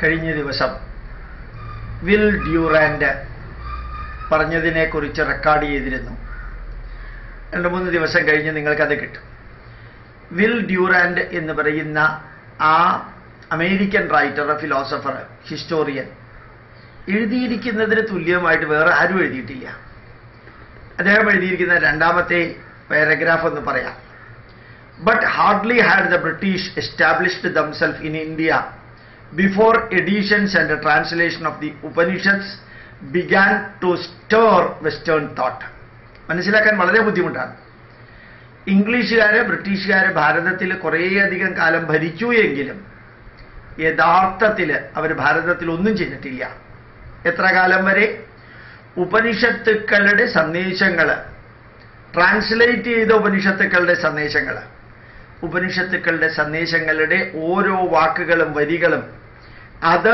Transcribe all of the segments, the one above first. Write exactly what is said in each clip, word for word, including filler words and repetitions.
കഴിഞ്ഞ ദിവസം will Durand പറഞ്ഞതിനെക്കുറിച്ച് record ചെയ്തിരുന്നു. രണ്ട് മൂന്ന് ദിവസം കഴിഞ്ഞ് നിങ്ങൾക്കത് കിട്ടും. വിൽ ഡ്യൂറാൻഡ് എന്ന് പറയുന്ന ആ അമേരിക്കൻ റൈറ്റർ, ഫിലോസഫർ, ഹിസ്റ്റോറിയൻ എഴുതിയിരിക്കുന്നതിന് തുല്യമായിട്ട് വേറെ ആരും എഴുതിയിട്ടില്ല. അദ്ദേഹം എഴുതിയിരിക്കുന്ന രണ്ടാമത്തെ പാരഗ്രാഫ് എന്ന് പറയാം. But hardly had the British established themselves in India before editions and the translation of the Upanishads began to stir Western thought. മനസ്സിലാക്കാൻ വളരെ ബുദ്ധിമുട്ടാണ്. ഇംഗ്ലീഷുകാരെ ബ്രിട്ടീഷുകാരെ ഭാരതത്തിൽ കുറേയധികം കാലം ഭരിച്ചു എങ്കിലും യഥാർത്ഥത്തിൽ അവർ ഭാരതത്തിൽ ഒന്നും ചെയ്തിട്ടില്ല. എത്ര കാലം വരെ? ഉപനിഷത്തുക്കളുടെ സന്ദേശങ്ങൾ, ട്രാൻസ്ലേറ്റ് ചെയ്ത ഉപനിഷത്തുക്കളുടെ സന്ദേശങ്ങൾ, ഉപനിഷത്തുക്കളുടെ സന്ദേശങ്ങളുടെ ഓരോ വാക്കുകളും വരികളും അത്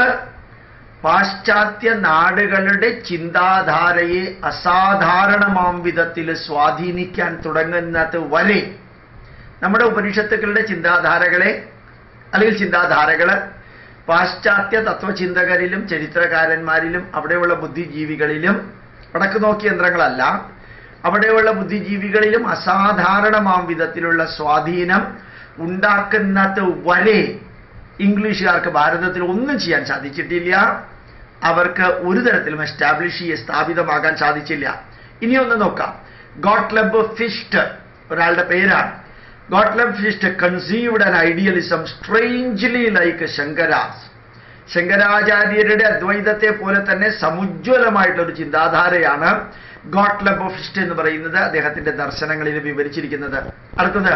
പാശ്ചാത്യ നാടുകളുടെ ചിന്താധാരയെ അസാധാരണമാം വിധത്തിൽ സ്വാധീനിക്കാൻ തുടങ്ങുന്നത് വരെ നമ്മുടെ ഉപനിഷത്തുക്കളുടെ ചിന്താധാരകളെ അല്ലെങ്കിൽ ചിന്താധാരകൾ പാശ്ചാത്യ തത്വചിന്തകരിലും ചരിത്രകാരന്മാരിലും അവിടെയുള്ള ബുദ്ധിജീവികളിലും വടക്ക് നോക്കിയ യന്ത്രങ്ങളല്ല, അവിടെയുള്ള ബുദ്ധിജീവികളിലും അസാധാരണമാം വിധത്തിലുള്ള സ്വാധീനം ഉണ്ടാക്കുന്നത് വരെ ഇംഗ്ലീഷുകാർക്ക് ഭാരതത്തിൽ ഒന്നും ചെയ്യാൻ സാധിച്ചിട്ടില്ല. അവർക്ക് ഒരു തരത്തിലും എസ്റ്റാബ്ലിഷ് ചെയ്യ സ്ഥാപിതമാകാൻ സാധിച്ചില്ല. ഇനിയൊന്ന് നോക്കാം. ഗോട്ട്ലെബ് ഫിഷ്റ്റ് ഒരാളുടെ പേരാണ്. Gottlieb Fichte conceived an idealism strangely like Shankara's. ശങ്കരാചാര്യരുടെ അദ്വൈതത്തെ പോലെ തന്നെ സമുജ്വലമായിട്ടുള്ളൊരു ചിന്താധാരയാണ് ഗോട്ട്ലെബ് ഫിഷ്റ്റ് എന്ന് പറയുന്നത് അദ്ദേഹത്തിന്റെ ദർശനങ്ങളിൽ വിവരിച്ചിരിക്കുന്നത്. അടുത്തത്,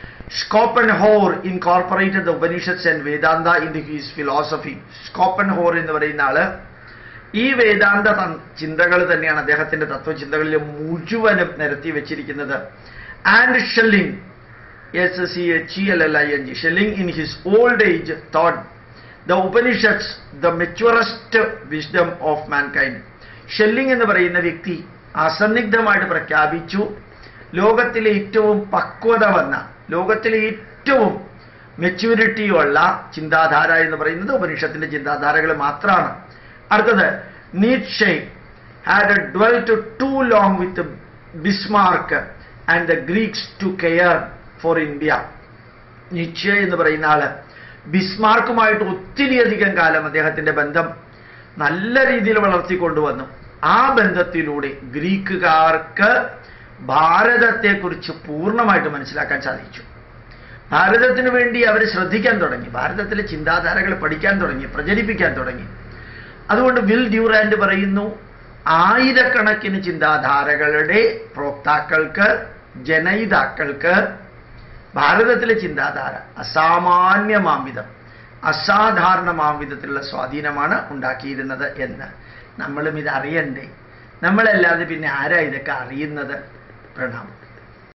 Schopenhauer incorporated the Upanishads and Vedanta in his philosophy. Schopenhauer എന്ന് പറയുന്ന ആള് ഈ വേദാന്ത ചിന്തകൾ തന്നെയാണ് അദ്ദേഹത്തിന്റെ തത്വചിന്തകളിൽ മുഴുവനും നിരത്തി വെച്ചിരിക്കുന്നത്. And Schelling, S C H L L I N G, Schelling in his old age thought the Upanishads the maturest wisdom of mankind. Schelling എന്ന് പറയുന്ന വ്യക്തി അസന്നിഗ്ധമായിട്ട് പ്രഖ്യാപിച്ചു, ലോകത്തിലെ ഏറ്റവും പക്വത വന്ന, ലോകത്തിലെ ഏറ്റവും മെച്യൂരിറ്റിയുള്ള ചിന്താധാര എന്ന് പറയുന്നത് ഉപനിഷത്തിന്റെ ചിന്താധാരകൾ മാത്രമാണ്. അടുത്തത്, Nietzsche had dwelt too long with Bismarck and the Greeks to care for India. Nietzsche എന്ന് പറയുന്ന ആള് ബിസ്മാർക്കുമായിട്ട് ഒത്തിരിയധികം കാലം അദ്ദേഹത്തിന്റെ ബന്ധം നല്ല രീതിയിൽ വളർത്തിക്കൊണ്ടുവന്നു. ആ ബന്ധത്തിലൂടെ ഗ്രീക്കുകാർക്ക് ഭാരതത്തെക്കുറിച്ച് പൂർണ്ണമായിട്ട് മനസ്സിലാക്കാൻ സാധിച്ചു. ഭാരതത്തിന് വേണ്ടി അവർ ശ്രദ്ധിക്കാൻ തുടങ്ങി, ഭാരതത്തിലെ ചിന്താധാരകൾ പഠിക്കാൻ തുടങ്ങി, പ്രചരിപ്പിക്കാൻ തുടങ്ങി. അതുകൊണ്ട് വിൽ ഡ്യൂറാൻഡ് പറയുന്നു, ആയിരക്കണക്കിന് ചിന്താധാരകളുടെ പ്രോക്താക്കൾക്ക്, ജനയിതാക്കൾക്ക് ഭാരതത്തിലെ ചിന്താധാര അസാമാന്യമാംവിധം, അസാധാരണമാംവിധത്തിലുള്ള സ്വാധീനമാണ് ഉണ്ടാക്കിയിരുന്നത് എന്ന് നമ്മളും ഇത് അറിയണ്ടേ? നമ്മളല്ലാതെ പിന്നെ ആരാ ഇതൊക്കെ അറിയുന്നത്? പ്രണാമം.